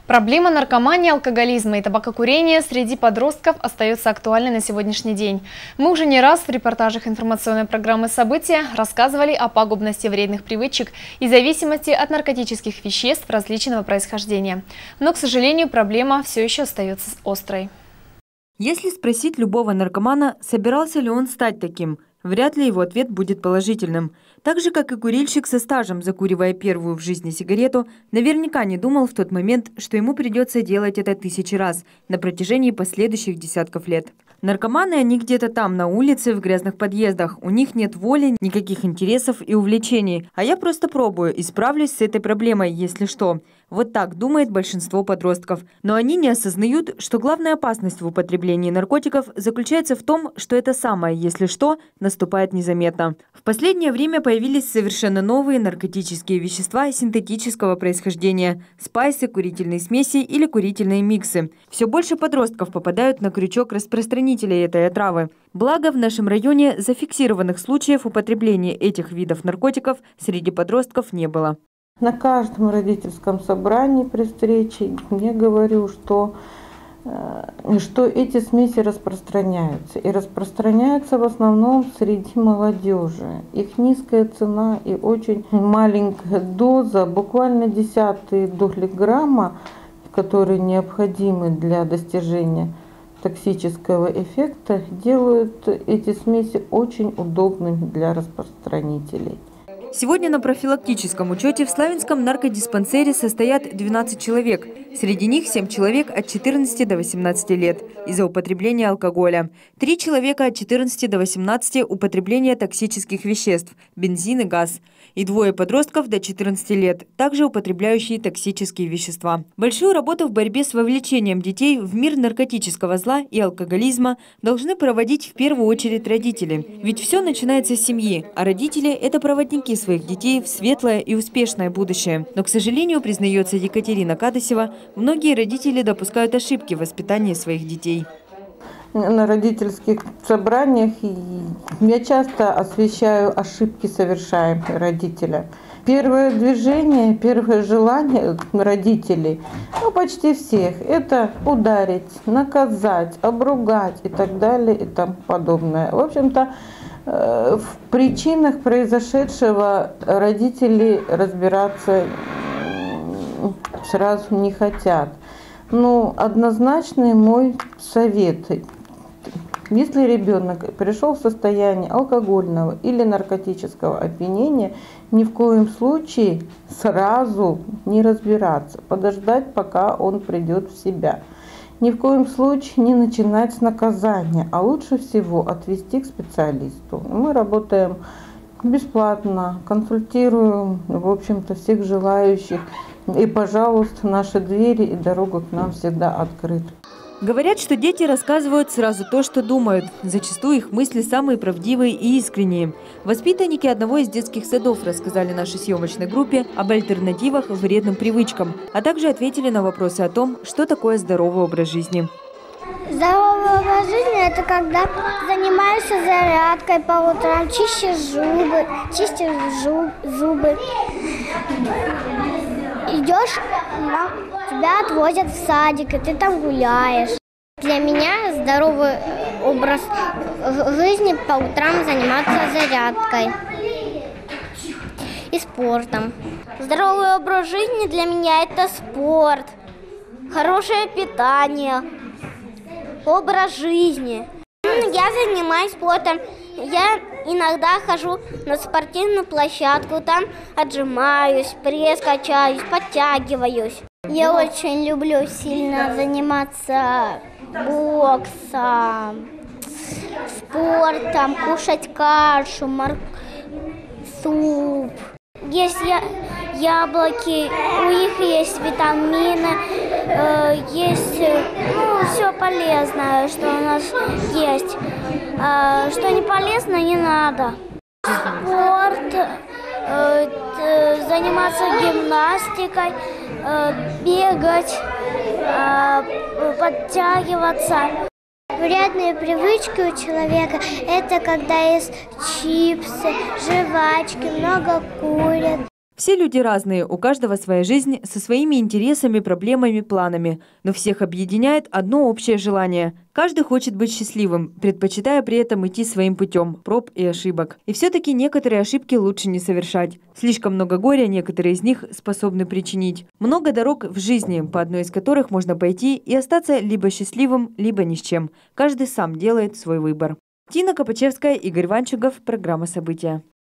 Проблема наркомании, алкоголизма и табакокурения среди подростков остается актуальной на сегодняшний день. Мы уже не раз в репортажах информационной программы «События» рассказывали о пагубности вредных привычек и зависимости от наркотических веществ различного происхождения. Но, к сожалению, проблема все еще остается острой. Если спросить любого наркомана, собирался ли он стать таким, вряд ли его ответ будет положительным. Так же, как и курильщик со стажем, закуривая первую в жизни сигарету, наверняка не думал в тот момент, что ему придется делать это тысячи раз на протяжении последующих десятков лет. Наркоманы, они где-то там, на улице, в грязных подъездах. У них нет воли, никаких интересов и увлечений. А я просто пробую и справлюсь с этой проблемой, если что. Вот так думает большинство подростков. Но они не осознают, что главная опасность в употреблении наркотиков заключается в том, что это самое, если что, наступает незаметно. В последнее время появились совершенно новые наркотические вещества синтетического происхождения – спайсы, курительные смеси или курительные миксы. Все больше подростков попадают на крючок распространителей этой отравы. Благо, в нашем районе зафиксированных случаев употребления этих видов наркотиков среди подростков не было. На каждом родительском собрании при встрече я говорю, что эти смеси распространяются. И распространяются в основном среди молодежи. Их низкая цена и очень маленькая доза, буквально десятые доли грамма, которые необходимы для достижения токсического эффекта, делают эти смеси очень удобными для распространителей. Сегодня на профилактическом учете в Славянском наркодиспансере состоят 12 человек. Среди них 7 человек от 14 до 18 лет из-за употребления алкоголя. 3 человека от 14 до 18 употребления токсических веществ, бензин и газ. И 2 подростков до 14 лет, также употребляющие токсические вещества. Большую работу в борьбе с вовлечением детей в мир наркотического зла и алкоголизма должны проводить в первую очередь родители. Ведь все начинается с семьи, а родители – это проводники своих детей в светлое и успешное будущее. Но, к сожалению, признается Екатерина Кадасева, многие родители допускают ошибки в воспитании своих детей. На родительских собраниях я часто освещаю ошибки, совершаемые родителя. Первое движение, первое желание родителей, почти всех, это ударить, наказать, обругать и так далее и тому подобное. В общем-то, в причинах произошедшего родители разбираться сразу не хотят. Но однозначный мой совет: если ребенок пришел в состояние алкогольного или наркотического опьянения, ни в коем случае сразу не разбираться, подождать, пока он придет в себя. Ни в коем случае не начинать с наказания, а лучше всего отвести к специалисту. Мы работаем бесплатно, консультируем, в общем-то, всех желающих. И, пожалуйста, наши двери и дорога к нам всегда открыты. Говорят, что дети рассказывают сразу то, что думают. Зачастую их мысли самые правдивые и искренние. Воспитанники одного из детских садов рассказали нашей съемочной группе об альтернативах вредным привычкам, а также ответили на вопросы о том, что такое здоровый образ жизни. Здоровый образ жизни – это когда занимаешься зарядкой по утрам, чистишь зубы. Идешь, тебя отвозят в садик, и ты там гуляешь. Для меня здоровый образ жизни по утрам заниматься зарядкой и спортом. Здоровый образ жизни для меня – это спорт, хорошее питание, образ жизни. Я занимаюсь спортом. Я иногда хожу на спортивную площадку, там отжимаюсь, пресс качаюсь, подтягиваюсь. Я очень люблю сильно заниматься боксом, спортом, кушать кашу, суп. Есть яблоки, у них есть витамины, есть все полезное, что у нас есть. Что не полезно, не надо. Спорт, заниматься гимнастикой, бегать, подтягиваться. Вредные привычки у человека – это когда ест чипсы, жвачки, много курят. Все люди разные, у каждого своя жизнь со своими интересами, проблемами, планами. Но всех объединяет одно общее желание. Каждый хочет быть счастливым, предпочитая при этом идти своим путем проб и ошибок. И все-таки некоторые ошибки лучше не совершать. Слишком много горя некоторые из них способны причинить. Много дорог в жизни, по одной из которых можно пойти и остаться либо счастливым, либо ни с чем. Каждый сам делает свой выбор. Тина Копачевская, Игорь Ванчугов. Программа «События».